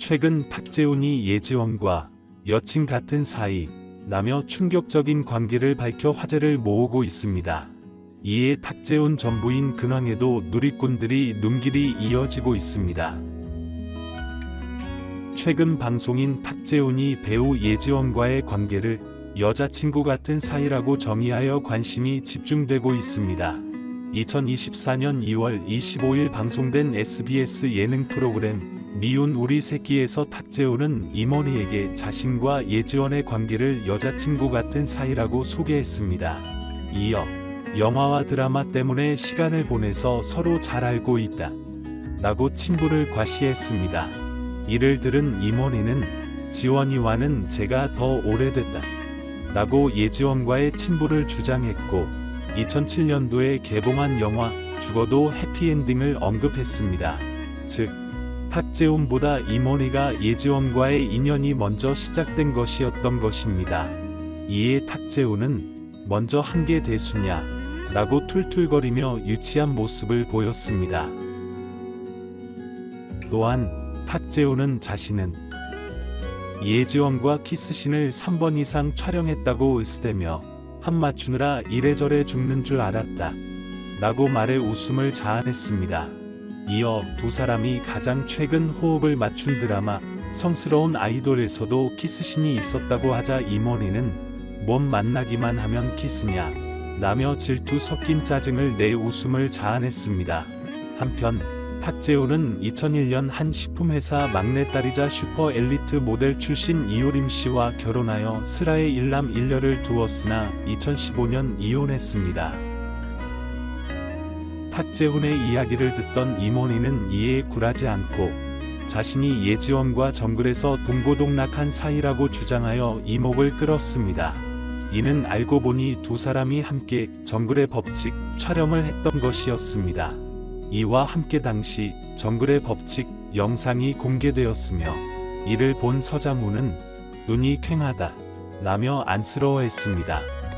최근 탁재훈이 예지원과 여친 같은 사이라며 충격적인 관계를 밝혀 화제를 모으고 있습니다. 이에 탁재훈 전 부인 근황에도 누리꾼들이 눈길이 이어지고 있습니다. 최근 방송인 탁재훈이 배우 예지원과의 관계를 여자친구 같은 사이라고 정의하여 관심이 집중되고 있습니다. 2024년 2월 25일 방송된 SBS 예능 프로그램 미운 우리 새끼에서 탁재훈은 이모니에게 자신과 예지원의 관계를 여자친구 같은 사이라고 소개했습니다. 이어 영화와 드라마 때문에 시간을 보내서 서로 잘 알고 있다 라고 친분을 과시했습니다. 이를 들은 이모니는 지원이와는 제가 더 오래됐다 라고 예지원과의 친분을 주장했고 2007년도에 개봉한 영화 죽어도 해피엔딩을 언급했습니다. 즉 탁재훈보다 이모니가 예지원과의 인연이 먼저 시작된 것이었던 것입니다. 이에 탁재훈은 먼저 한 게 대수냐 라고 툴툴거리며 유치한 모습을 보였습니다. 또한 탁재훈은 자신은 예지원과 키스신을 3번 이상 촬영했다고 으스대며 한 맞추느라 이래저래 죽는 줄 알았다 라고 말해 웃음을 자아냈습니다. 이어 두 사람이 가장 최근 호흡을 맞춘 드라마 성스러운 아이돌에서도 키스신이 있었다고 하자 이모니는 몸 만나기만 하면 키스냐 라며 질투 섞인 짜증을 내 웃음을 자아냈습니다. 한편 탁재훈은 2001년 한 식품회사 막내딸이자 슈퍼 엘리트 모델 출신 이효림 씨와 결혼하여 슬하에 일남 일녀를 두었으나 2015년 이혼했습니다. 탁재훈의 이야기를 듣던 이모니는 이에 굴하지 않고 자신이 예지원과 정글에서 동고동락한 사이라고 주장하여 이목을 끌었습니다. 이는 알고 보니 두 사람이 함께 정글의 법칙 촬영을 했던 것이었습니다. 이와 함께 당시 정글의 법칙 영상이 공개되었으며 이를 본 서장훈은 눈이 퀭하다 라며 안쓰러워했습니다.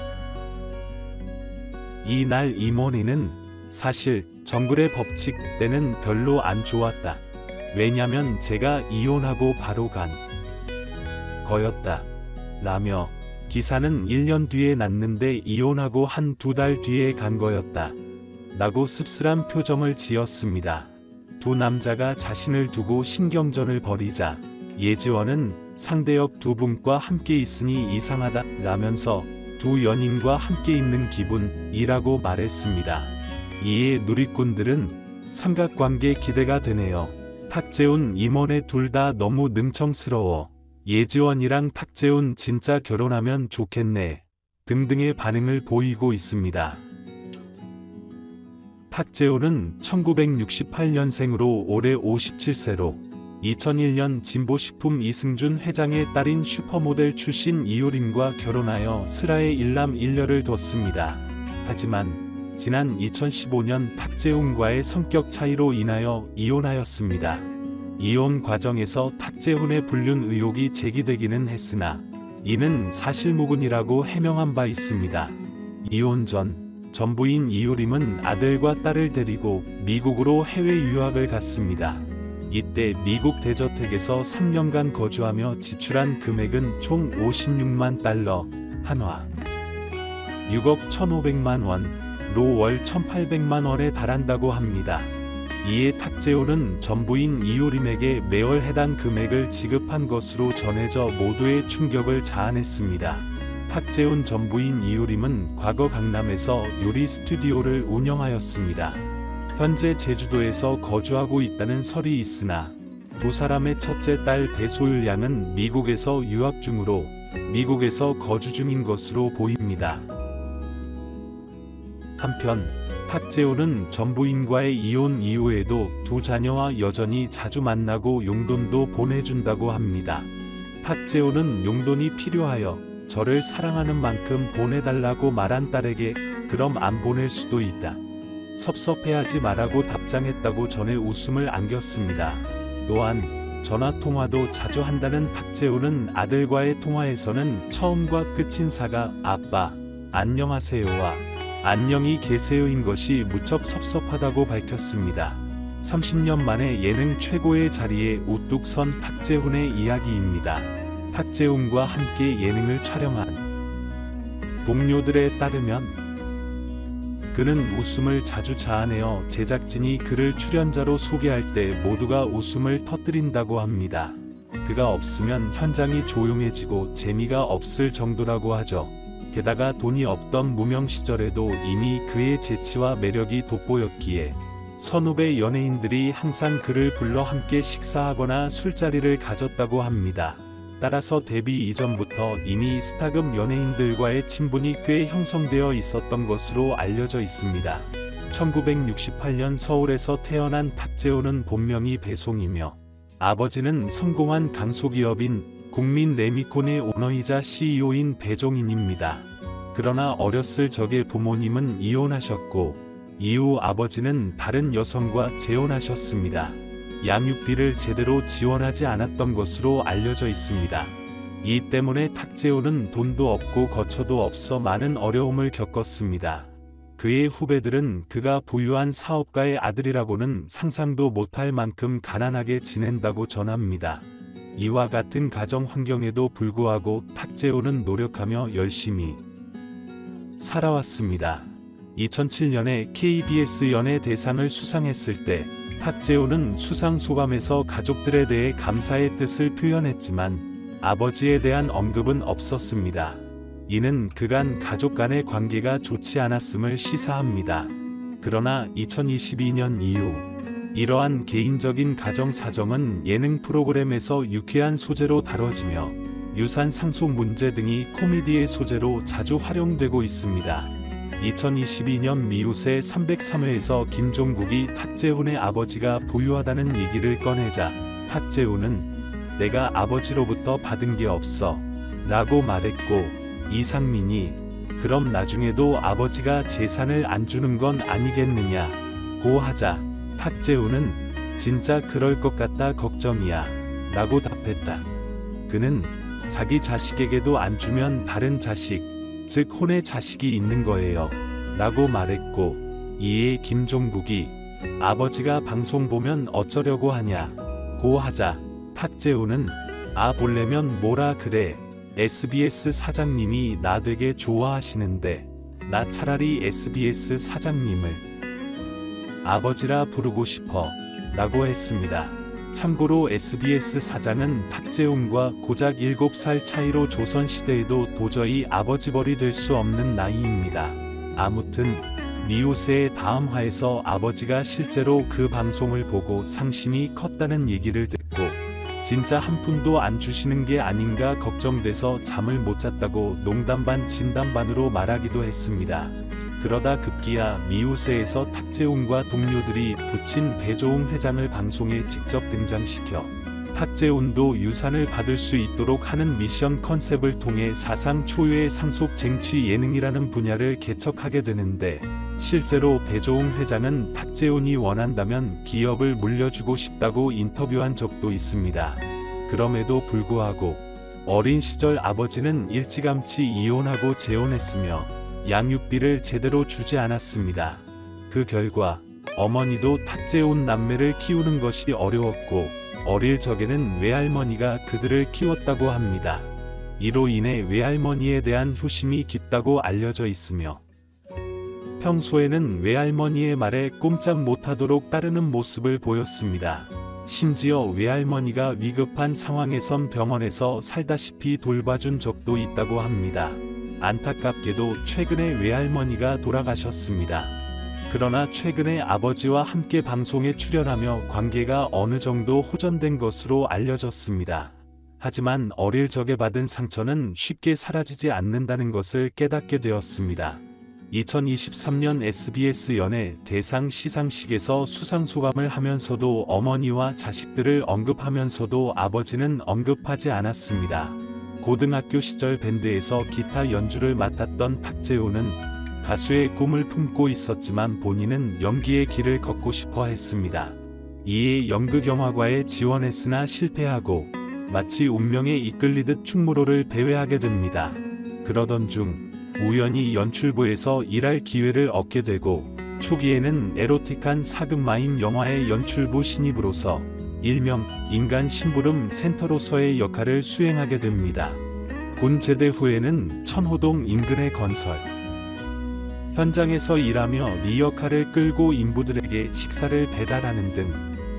이날 이모니는 사실 정글의 법칙 때는 별로 안 좋았다. 왜냐면 제가 이혼하고 바로 간 거였다 라며 기사는 1년 뒤에 났는데 이혼하고 한 2달 뒤에 간 거였다 라고 씁쓸한 표정을 지었습니다. 두 남자가 자신을 두고 신경전을 벌이자 예지원은 상대역 두 분과 함께 있으니 이상하다 라면서 두 연인과 함께 있는 기분이라고 말했습니다. 이에 누리꾼들은 삼각관계 기대가 되네요. 탁재훈 이모네 둘 다 너무 능청스러워. 예지원이랑 탁재훈 진짜 결혼하면 좋겠네 등등의 반응을 보이고 있습니다. 탁재훈은 1968년생으로 올해 57세로 2001년 진보식품 이승준 회장의 딸인 슈퍼모델 출신 이효림과 결혼하여 슬하에 일남 일녀를 뒀습니다. 하지만 지난 2015년 탁재훈과의 성격 차이로 인하여 이혼하였습니다. 이혼 과정에서 탁재훈의 불륜 의혹이 제기되기는 했으나 이는 사실무근이라고 해명한 바 있습니다. 이혼 전 전부인 이효림은 아들과 딸을 데리고 미국으로 해외 유학을 갔습니다. 이때 미국 대저택에서 3년간 거주하며 지출한 금액은 총 56만 달러, 한화 6억 1,500만 원로 월 1,800만 원에 달한다고 합니다. 이에 탁재훈은 전부인 이효림에게 매월 해당 금액을 지급한 것으로 전해져 모두의 충격을 자아냈습니다. 탁재훈 전부인 이효림은 과거 강남에서 요리 스튜디오를 운영하였습니다. 현재 제주도에서 거주하고 있다는 설이 있으나 두 사람의 첫째 딸 배소율 양은 미국에서 유학 중으로 미국에서 거주 중인 것으로 보입니다. 한편 탁재훈은 전부인과의 이혼 이후에도 두 자녀와 여전히 자주 만나고 용돈도 보내준다고 합니다. 탁재훈은 용돈이 필요하여 저를 사랑하는 만큼 보내달라고 말한 딸에게 그럼 안 보낼 수도 있다. 섭섭해하지 말라고 답장했다고 전해 웃음을 안겼습니다. 또한 전화통화도 자주 한다는 탁재훈은 아들과의 통화에서는 처음과 끝인 사가 아빠, 안녕하세요와 안녕히 계세요인 것이 무척 섭섭하다고 밝혔습니다. 30년 만에 예능 최고의 자리에 우뚝 선 탁재훈의 이야기입니다. 탁재훈과 함께 예능을 촬영한 동료들에 따르면 그는 웃음을 자주 자아내어 제작진이 그를 출연자로 소개할 때 모두가 웃음을 터뜨린다고 합니다. 그가 없으면 현장이 조용해지고 재미가 없을 정도라고 하죠. 게다가 돈이 없던 무명 시절에도 이미 그의 재치와 매력이 돋보였기에 선후배 연예인들이 항상 그를 불러 함께 식사하거나 술자리를 가졌다고 합니다. 따라서 데뷔 이전부터 이미 스타급 연예인들과의 친분이 꽤 형성되어 있었던 것으로 알려져 있습니다. 1968년 서울에서 태어난 탁재훈은 본명이 배송이며 아버지는 성공한 강소기업인 국민레미콘의 오너이자 CEO인 배종인입니다. 그러나 어렸을 적에 부모님은 이혼하셨고 이후 아버지는 다른 여성과 재혼하셨습니다. 양육비를 제대로 지원하지 않았던 것으로 알려져 있습니다. 이 때문에 탁재훈은 돈도 없고 거처도 없어 많은 어려움을 겪었습니다. 그의 후배들은 그가 부유한 사업가의 아들이라고는 상상도 못할 만큼 가난하게 지낸다고 전합니다. 이와 같은 가정 환경에도 불구하고 탁재훈은 노력하며 열심히 살아왔습니다. 2007년에 KBS 연예대상을 수상했을 때 탁재훈은 수상 소감에서 가족들에 대해 감사의 뜻을 표현했지만 아버지에 대한 언급은 없었습니다. 이는 그간 가족 간의 관계가 좋지 않았음을 시사합니다. 그러나 2022년 이후 이러한 개인적인 가정 사정은 예능 프로그램에서 유쾌한 소재로 다뤄지며 유산 상속 문제 등이 코미디의 소재로 자주 활용되고 있습니다. 2022년 미우새 303회에서 김종국이 탁재훈의 아버지가 부유하다는 얘기를 꺼내자 탁재훈은 "내가 아버지로부터 받은 게 없어" 라고 말했고, 이상민이 "그럼 나중에도 아버지가 재산을 안 주는 건 아니겠느냐 고 하자 탁재훈은 "진짜 그럴 것 같다 걱정이야" 라고 답했다. 그는 자기 자식에게도 안 주면 다른 자식, 즉 혼의 자식이 있는 거예요 라고 말했고, 이에 김종국이 "아버지가 방송 보면 어쩌려고 하냐 고 하자 탁재훈은 "아 볼래면 뭐라 그래, SBS 사장님이 나 되게 좋아하시는데 나 차라리 SBS 사장님을 아버지라 부르고 싶어" 라고 했습니다. 참고로 SBS 사장은 탁재훈과 고작 7살 차이로 조선시대에도 도저히 아버지벌이 될 수 없는 나이입니다. 아무튼 미우새의 다음 화에서 아버지가 실제로 그 방송을 보고 상심이 컸다는 얘기를 듣고 진짜 한 푼도 안 주시는 게 아닌가 걱정돼서 잠을 못 잤다고 농담 반 진담 반으로 말하기도 했습니다. 그러다 급기야 미우새에서 탁재훈과 동료들이 붙인 배종인 회장을 방송에 직접 등장시켜 탁재훈도 유산을 받을 수 있도록 하는 미션 컨셉을 통해 사상 초유의 상속 쟁취 예능이라는 분야를 개척하게 되는데, 실제로 배종인 회장은 탁재훈이 원한다면 기업을 물려주고 싶다고 인터뷰한 적도 있습니다. 그럼에도 불구하고 어린 시절 아버지는 일찌감치 이혼하고 재혼했으며 양육비를 제대로 주지 않았습니다. 그 결과 어머니도 탁재훈 남매를 키우는 것이 어려웠고 어릴 적에는 외할머니가 그들을 키웠다고 합니다. 이로 인해 외할머니에 대한 효심이 깊다고 알려져 있으며 평소에는 외할머니의 말에 꼼짝 못하도록 따르는 모습을 보였습니다. 심지어 외할머니가 위급한 상황에선 병원에서 살다시피 돌봐준 적도 있다고 합니다. 안타깝게도 최근에 외할머니가 돌아가셨습니다. 그러나 최근에 아버지와 함께 방송에 출연하며 관계가 어느 정도 호전된 것으로 알려졌습니다. 하지만 어릴 적에 받은 상처는 쉽게 사라지지 않는다는 것을 깨닫게 되었습니다. 2023년 SBS 연예 대상 시상식에서 수상소감을 하면서도 어머니와 자식들을 언급하면서도 아버지는 언급하지 않았습니다. 고등학교 시절 밴드에서 기타 연주를 맡았던 탁재훈은 가수의 꿈을 품고 있었지만 본인은 연기의 길을 걷고 싶어 했습니다. 이에 연극영화과에 지원했으나 실패하고 마치 운명에 이끌리듯 충무로를 배회하게 됩니다. 그러던 중 우연히 연출부에서 일할 기회를 얻게 되고 초기에는 에로틱한 사극마임 영화의 연출부 신입으로서 일명 인간 심부름 센터로서의 역할을 수행하게 됩니다. 군 제대 후에는 천호동 인근의 건설 현장에서 일하며 리어카를 끌고 인부들에게 식사를 배달하는 등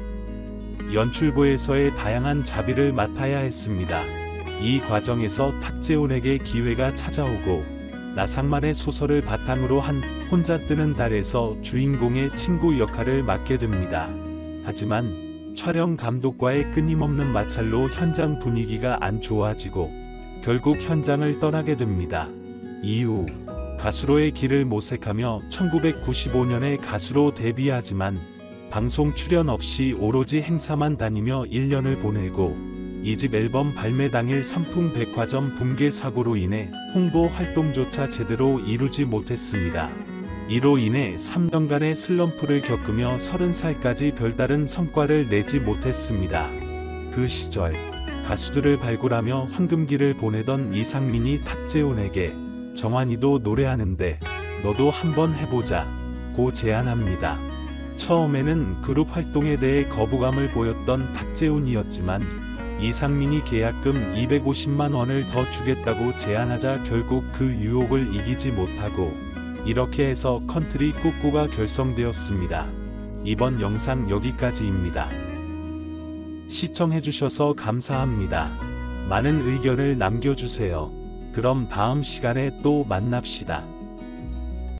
연출부에서의 다양한 자비를 맡아야 했습니다. 이 과정에서 탁재훈에게 기회가 찾아오고 나상만의 소설을 바탕으로 한 혼자 뜨는 달에서 주인공의 친구 역할을 맡게 됩니다. 하지만 촬영 감독과의 끊임없는 마찰로 현장 분위기가 안 좋아지고 결국 현장을 떠나게 됩니다. 이후 가수로의 길을 모색하며 1995년에 가수로 데뷔하지만 방송 출연 없이 오로지 행사만 다니며 1년을 보내고 2집 앨범 발매 당일 삼풍백화점 붕괴 사고로 인해 홍보 활동조차 제대로 이루지 못했습니다. 이로 인해 3년간의 슬럼프를 겪으며 30살까지 별다른 성과를 내지 못했습니다. 그 시절 가수들을 발굴하며 황금기를 보내던 이상민이 탁재훈에게 정환이도 노래하는데 너도 한번 해보자 고 제안합니다. 처음에는 그룹 활동에 대해 거부감을 보였던 탁재훈이었지만 이상민이 계약금 250만 원을 더 주겠다고 제안하자 결국 그 유혹을 이기지 못하고 이렇게 해서 컨트리 꾸꾸가 결성되었습니다. 이번 영상 여기까지입니다. 시청해주셔서 감사합니다. 많은 의견을 남겨주세요. 그럼 다음 시간에 또 만납시다.